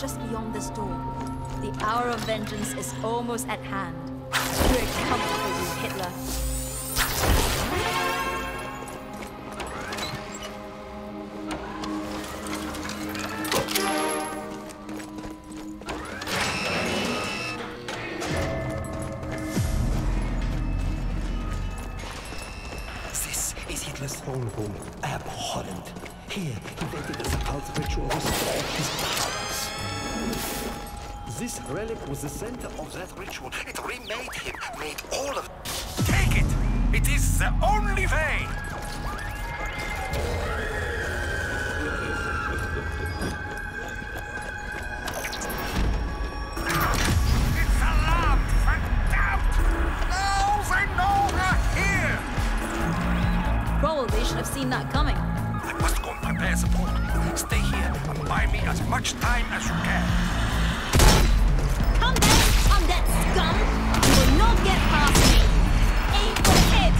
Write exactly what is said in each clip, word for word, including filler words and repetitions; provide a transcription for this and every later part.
just beyond this door. The hour of vengeance is almost at hand. We're comfortable with Hitler. This is Hitler's throne room. Abhorrent. Here, he waited as the cult ritual restored his powers. This relic was the center of that ritual. It remade him, made all of... Take it! It is the only way! It's alarmed! Freaked out! Now they know we're here! Probably should have seen that coming. I must go and prepare the portal. Stay here and buy me as much time as you can. Come back, undead scum! You will not get past me! Aim for the head!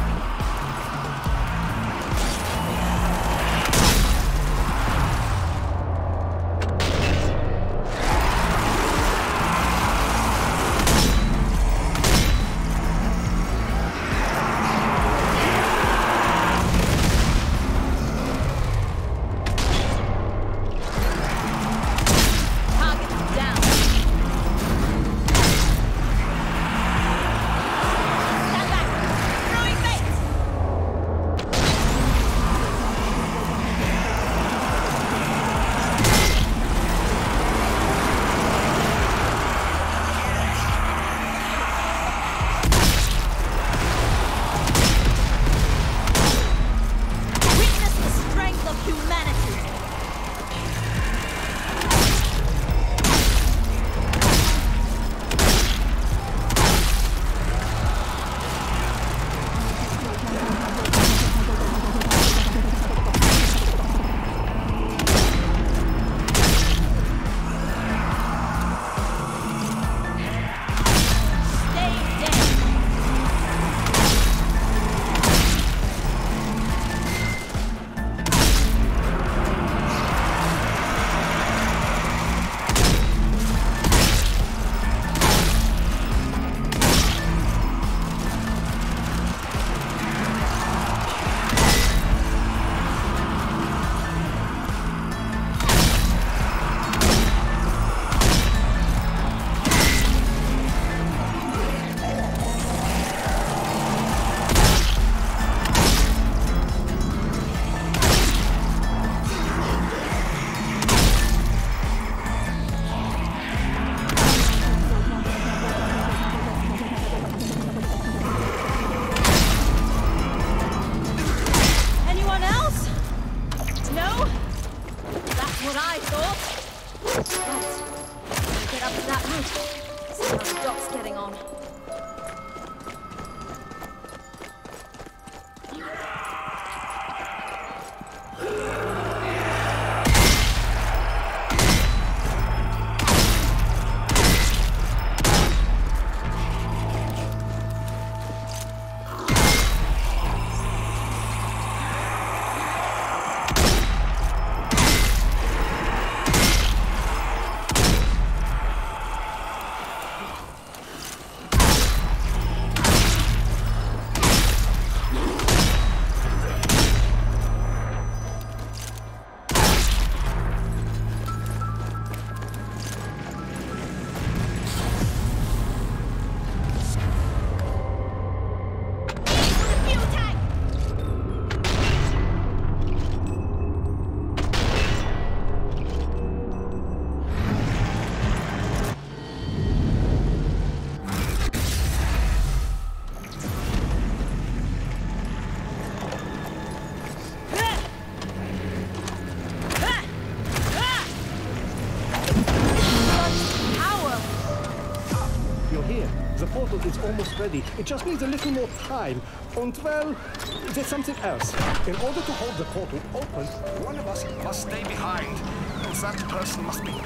It's almost ready. It just needs a little more time. And, well, there's something else. In order to hold the portal open, one of us must stay behind. And that person must be me.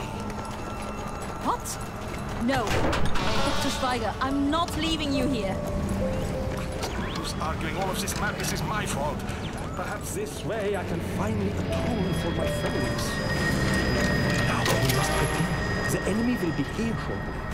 What? No. Doctor Schweiger, I'm not leaving you here. Who's arguing? All of this madness is my fault. Perhaps this way I can finally atone for my failings. Now we must prepare. The enemy will be here shortly.